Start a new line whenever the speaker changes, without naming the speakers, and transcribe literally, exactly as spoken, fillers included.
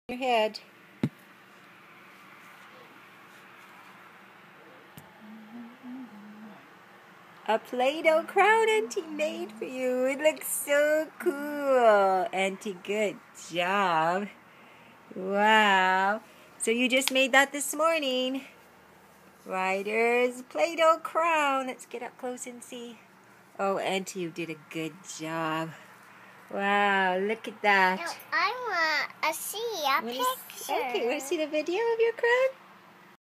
Your head. A Play-Doh crown Auntie made for you. It looks so cool. Auntie, good job. Wow. So you just made that this morning. Ryder's Play-Doh crown. Let's get up close and see. Oh, Auntie, you did a good job. Wow, look at that.
No, I want to see a
Wanna
picture.
Okay, want to see the video of your crown?